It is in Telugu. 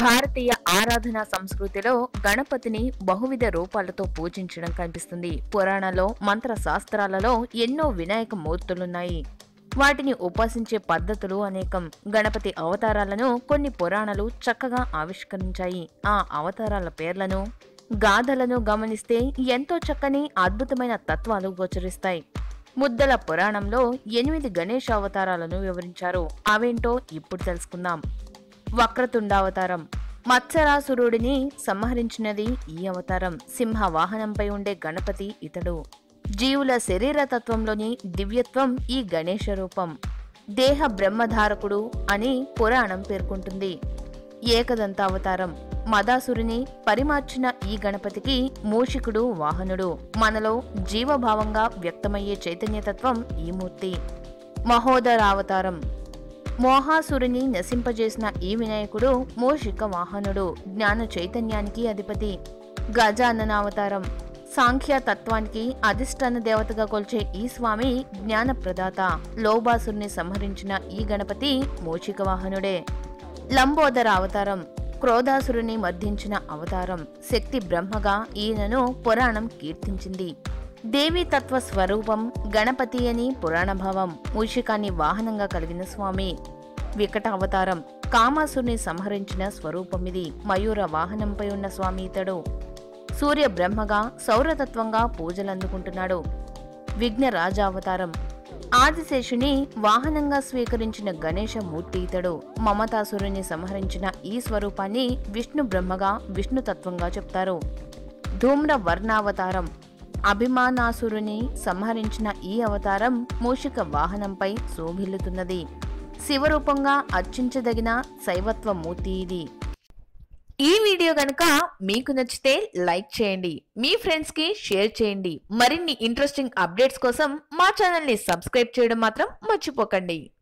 భారతీయ ఆరాధన సంస్కృతిలో గణపతిని బహువిధ రూపాలతో పూజించడం కనిపిస్తుంది. పురాణాల్లో, మంత్ర శాస్త్రాలలో ఎన్నో వినాయక మూర్తులున్నాయి. వాటిని ఉపాసించే పద్ధతులు అనేకం. గణపతి అవతారాలను కొన్ని పురాణాలు చక్కగా ఆవిష్కరించాయి. ఆ అవతారాల పేర్లను, గాథలను గమనిస్తే ఎంతో చక్కని అద్భుతమైన తత్వాలు గోచరిస్తాయి. ముద్దల పురాణంలో 8 గణేష అవతారాలను వివరించారు. అవేంటో ఇప్పుడు తెలుసుకుందాం. వక్రతుండావతారం మత్సరాసురుడిని సంహరించినది ఈ అవతారం. సింహ వాహనంపై ఉండే గణపతి ఇతడు. జీవుల శరీర తత్వంలోని దివ్యత్వం ఈ గణేశ రూపం. దేహ బ్రహ్మధారకుడు అని పురాణం పేర్కొంటుంది. ఏకదంతావతారం మదాసురుని పరిమార్చిన ఈ గణపతికి మూషికుడు వాహనుడు. మనలో జీవభావంగా వ్యక్తమయ్యే చైతన్యతత్వం ఈ మూర్తి. మహోదరావతారం మోహాసురుని నశింపజేసిన ఈ వినాయకుడు మూషిక వాహనుడు, జ్ఞాన చైతన్యానికి అధిపతి. గజాననావతారం సాంఖ్య తత్వానికి అధిష్టాన దేవతగా కొల్చే ఈ స్వామి జ్ఞాన ప్రదాత. లోబాసురుని సంహరించిన ఈ గణపతి మూషిక వాహనుడే. లంబోదర అవతారం క్రోధాసురుని మర్దించిన అవతారం. శక్తి బ్రహ్మగా ఈయనను పురాణం కీర్తించింది. దేవీ తత్వ స్వరూపం గణపతి అని పురాణ భావం. మూషికాన్ని వాహనంగా కలిగిన స్వామి. వికట అవతారం కామాసురుని సంహరించిన స్వరూపమిది. మయూర వాహనంపై ఉన్న స్వామి ఇతడు. సూర్య బ్రహ్మగా సౌరతత్వంగా పూజలందుకుంటున్నాడు. విఘ్న రాజావతారం ఆదిశేషుని వాహనంగా స్వీకరించిన గణేశ మూర్తి ఇతడు. మమతాసురుని సంహరించిన ఈ స్వరూపాన్ని విష్ణు బ్రహ్మగా విష్ణుతత్వంగా చెప్తారు. ధూమ్ర వర్ణావతారం అభిమానాసురుని సంహరించిన ఈ అవతారం మూషిక వాహనంపై శోభిల్లుతున్నది. శివరూపంగా అర్చించదగిన శైవత్వ మూర్తి ఇది. ఈ వీడియో గనుక మీకు నచ్చితే లైక్ చేయండి, మీ ఫ్రెండ్స్ కి షేర్ చేయండి. మరిన్ని ఇంట్రెస్టింగ్ అప్డేట్స్ కోసం మా ఛానల్ ని సబ్స్క్రైబ్ చేయడం మాత్రం మర్చిపోకండి.